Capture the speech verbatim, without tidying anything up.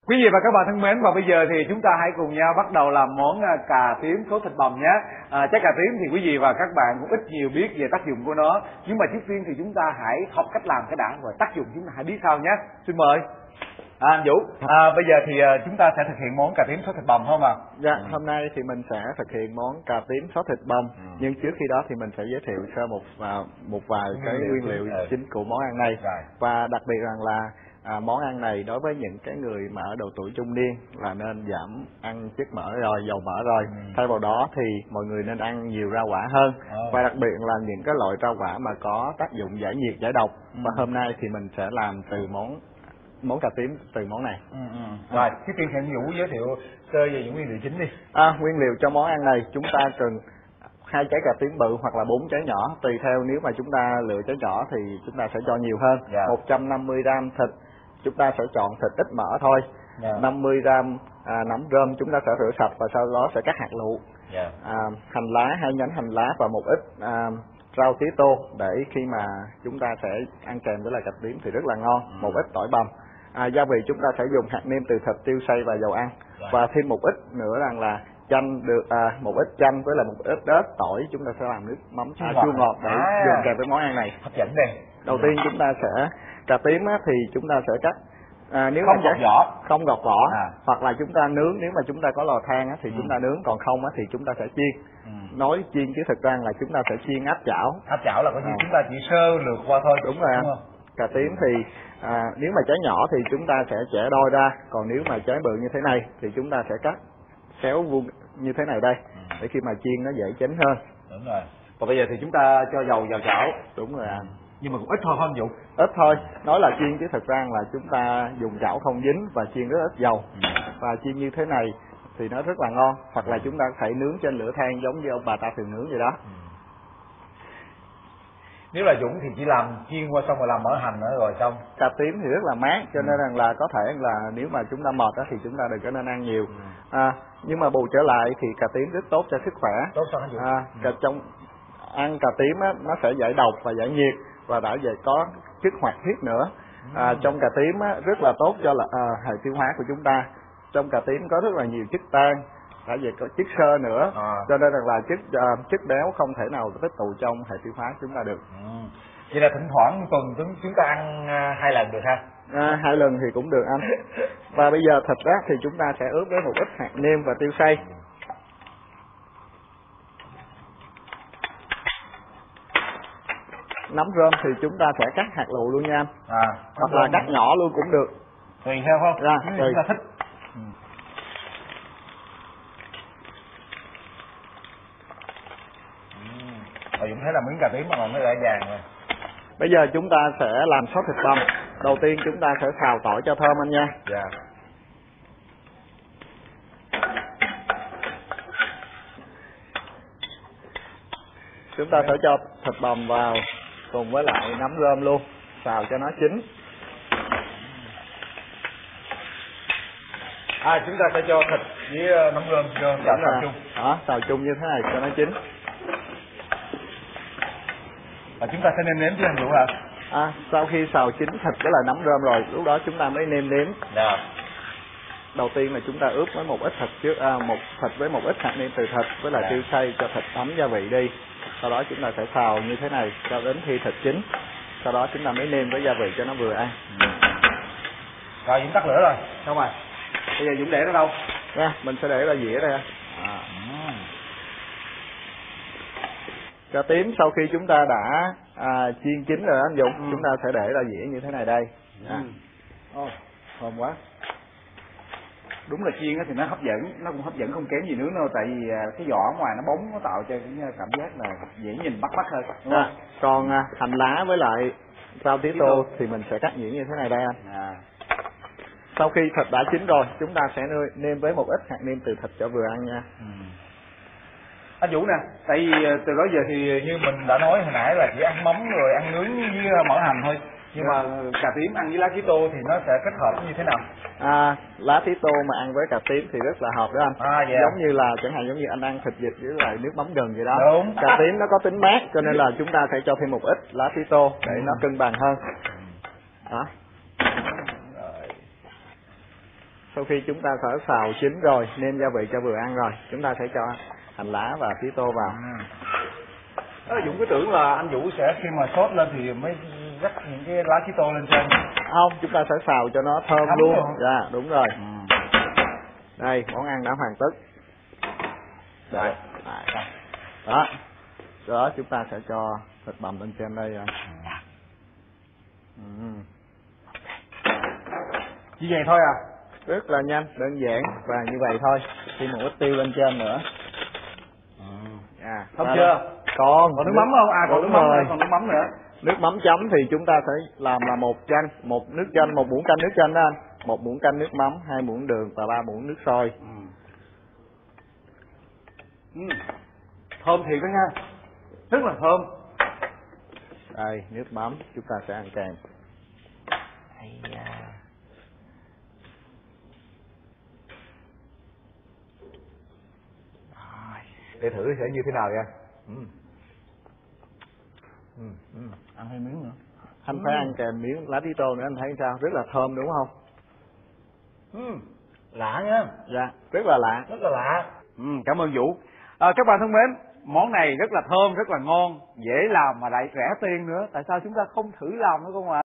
Quý vị và các bạn thân mến, và bây giờ thì chúng ta hãy cùng nhau bắt đầu làm món cà tím sốt thịt bằm nhé. À, trái cà tím thì quý vị và các bạn cũng ít nhiều biết về tác dụng của nó, nhưng mà trước tiên thì chúng ta hãy học cách làm cái đã, rồi tác dụng chúng ta hãy biết sau nhé. Xin mời à, anh Vũ. À, bây giờ thì chúng ta sẽ thực hiện món cà tím sốt thịt bằm không ạ? À? Dạ, ừ. Hôm nay thì mình sẽ thực hiện món cà tím sốt thịt bằm, ừ. nhưng trước khi đó thì mình sẽ giới thiệu sơ một một vài cái nguyên liệu chính, chính của món ăn này. Rồi. Và đặc biệt rằng là À, món ăn này đối với những cái người mà ở độ tuổi trung niên là nên giảm ăn chất mỡ rồi, dầu mỡ rồi. Ừ. Thay vào đó thì mọi người nên ăn nhiều rau quả hơn. Oh. Và đặc biệt là những cái loại rau quả mà có tác dụng giải nhiệt, giải độc. Ừ. Và hôm nay thì mình sẽ làm từ món món cà tím từ món này. Ừ, ừ. Rồi, trước tiên thì anh Vũ giới thiệu sơ về những nguyên liệu chính đi. À, nguyên liệu cho món ăn này chúng ta cần hai trái cà tím bự hoặc là bốn trái nhỏ, tùy theo, nếu mà chúng ta lựa trái nhỏ thì chúng ta sẽ cho nhiều hơn. Yeah. một trăm năm mươi gam thịt, chúng ta sẽ chọn thịt ít mỡ thôi. Yeah. năm mươi gam à, nấm rơm chúng ta sẽ rửa sạch và sau đó sẽ cắt hạt lựu. Yeah. À, hành lá, hai nhánh hành lá và một ít à, rau tía tô để khi mà chúng ta sẽ ăn kèm với lại cà tím thì rất là ngon. Mm. Một ít tỏi bằm. À, gia vị chúng ta sẽ dùng hạt nêm từ thịt, tiêu xay và dầu ăn. Yeah. Và thêm một ít nữa rằng là chanh được à, một ít chanh với lại một ít ớt, tỏi, chúng ta sẽ làm nước mắm à, chua ngọt để à. dùng kèm với món ăn này. Hấp dẫn đây. Đầu tiên chúng ta sẽ cà tím á, thì chúng ta sẽ cắt à, nếu không mà gọt vỏ, không gọt vỏ, à. hoặc là chúng ta nướng, nếu mà chúng ta có lò than á, thì ừ. chúng ta nướng, còn không á, thì chúng ta sẽ chiên. Ừ. Nói chiên chứ thực ra là chúng ta sẽ chiên áp chảo. Áp chảo là có gì à. chúng ta chỉ sơ lược qua thôi. Đúng rồi. Đúng cà tím thì à, nếu mà trái nhỏ thì chúng ta sẽ chẻ đôi ra, còn nếu mà trái bự như thế này thì chúng ta sẽ cắt xéo vuông như thế này đây, ừ. để khi mà chiên nó dễ chín hơn. Đúng rồi. Và bây giờ thì chúng ta cho dầu vào chảo. Đúng rồi ạ. Nhưng mà cũng ít thôi không Dũng? Ít thôi, nói là chiên chứ thực ra là chúng ta dùng chảo không dính và chiên rất ít dầu. Ừ. Và chiên như thế này thì nó rất là ngon, hoặc là chúng ta có thể nướng trên lửa than giống như ông bà ta thường nướng vậy đó. Ừ. Nếu là Dũng thì chỉ làm chiên qua xong rồi làm mỡ hành nữa rồi xong. Cà tím thì rất là mát, cho nên rằng là có thể là nếu mà chúng ta mệt đó thì chúng ta đừng có nên ăn nhiều. Ừ. À, nhưng mà bù trở lại thì cà tím rất tốt cho sức khỏe. Tốt sao hả Dũng? À, ừ. trong ăn cà tím á, nó sẽ giải độc và giải nhiệt và đã về có chất hoạt huyết nữa. À, ừ. Trong cà tím á, rất là tốt cho là à, hệ tiêu hóa của chúng ta. Trong cà tím có rất là nhiều chất tan, đã về có chất xơ nữa, à. cho nên rằng là chất uh, chất béo không thể nào tích tụ trong hệ tiêu hóa chúng ta được. Ừ. Vậy là thỉnh thoảng tuần chúng ta ăn uh, hai lần được ha? À, hai lần thì cũng được anh. Và bây giờ thịt á, thì chúng ta sẽ ướp với một ít hạt nêm và tiêu xay. Nấm rơm thì chúng ta sẽ cắt hạt lựu luôn nha anh. À, hoặc là cắt nhỏ luôn cũng được. Tùy theo không? Ra, tùy. Chúng ta thích. Ừ. Rồi Dũng thấy là miếng cà tím mà nó đã vàng rồi. Bây giờ chúng ta sẽ làm sốt thịt bằm. Đầu tiên chúng ta sẽ xào tỏi cho thơm anh nha. Dạ. Chúng ta sẽ cho thịt bằm vào cùng với lại nấm rơm luôn, xào cho nó chín. À, chúng ta sẽ cho thịt với nấm rơm cho xào chung. Đó, xào chung như thế này cho nó chín. Và chúng ta sẽ nêm nếm chứ anh Vũ hả? À, sau khi xào chín thịt với lại nấm rơm rồi, lúc đó chúng ta mới nêm nếm. Dạ. Đầu tiên là chúng ta ướp với một ít thịt trước, à, một thịt với một ít hạt nêm từ thịt với lại dạ. tiêu xay cho thịt thấm gia vị đi. Sau đó chúng ta sẽ xào như thế này cho đến khi thịt chín. Sau đó chúng ta mới nêm với gia vị cho nó vừa ăn. Ừ. Rồi Dũng tắt lửa rồi, xong rồi. Bây giờ Dũng để nó đâu? Nha, mình sẽ để ra dĩa đây. À. Ừ. Cà tím sau khi chúng ta đã à, chiên chín rồi anh Dũng, ừ. chúng ta sẽ để ra dĩa như thế này đây. Ừ. À. Ồ, thơm quá. Đúng là chiên thì nó hấp dẫn, nó cũng hấp dẫn không kém gì nướng đâu, tại vì cái vỏ ngoài nó bóng, nó tạo cho cái cảm giác là dễ nhìn bắt mắt hơn. Đúng à, còn à, hành lá với lại rau tía tô thì mình sẽ cắt nhuyễn như thế này đây anh. À. Sau khi thịt đã chín rồi, chúng ta sẽ nêm với một ít hạt nêm từ thịt cho vừa ăn nha. Ừ. Anh Vũ nè, tại vì từ đó giờ thì như mình đã nói hồi nãy là chỉ ăn mắm rồi ăn nướng với mỡ hành thôi. Nhưng mà cà tím ăn với lá tía tô thì nó sẽ kết hợp như thế nào? À, lá tía tô mà ăn với cà tím thì rất là hợp đó anh. À, yeah. Giống như là chẳng hạn giống như anh ăn thịt vịt với lại nước mắm gừng vậy đó. Đúng. Cà tím nó có tính mát cho nên là chúng ta sẽ cho thêm một ít lá tía tô để ừ. nó cân bằng hơn. Đó. sau khi chúng ta đã xào chín rồi, nêm gia vị cho vừa ăn rồi, chúng ta sẽ cho hành lá và tía tô vào. Đó, Dũng cứ tưởng là anh Vũ sẽ khi mà sốt lên thì mới rắc những cái lá tía tô lên trên. Không, chúng ta sẽ xào cho nó thơm Thấm luôn. luôn. Dạ, đúng rồi. Ừ. Đây, món ăn đã hoàn tất. Đấy. Đó. Đó, chúng ta sẽ cho thịt bằm lên trên đây rồi. Ừ. Như vậy thôi à? Rất là nhanh, đơn giản và như vậy thôi. Thêm một ít tiêu lên trên nữa. À, Không chưa? Còn Còn nước mắm không? À còn nước mắm nữa, còn nước mắm nữa. Nước mắm chấm thì chúng ta sẽ làm là một chanh, một nước chanh, một muỗng canh nước chanh đó anh. Một muỗng canh nước mắm, hai muỗng đường và ba muỗng nước sôi. Ừ. Ừ. Thơm thiệt đó nha. Rất là thơm. Đây, nước mắm chúng ta sẽ ăn kèm. Để thử sẽ như thế nào nha. Ừ. Ừ, ừ. Ăn thêm miếng nữa. Anh ừ. phải ăn kèm miếng lá tía tô nữa, anh thấy sao? Rất là thơm đúng không? Ừ. Lạ nha. Dạ, rất là lạ. Rất là lạ. Ừ, cảm ơn Vũ. À, các bạn thân mến, món này rất là thơm, rất là ngon, dễ làm mà lại rẻ tiền nữa. Tại sao chúng ta không thử làm nữa không ạ?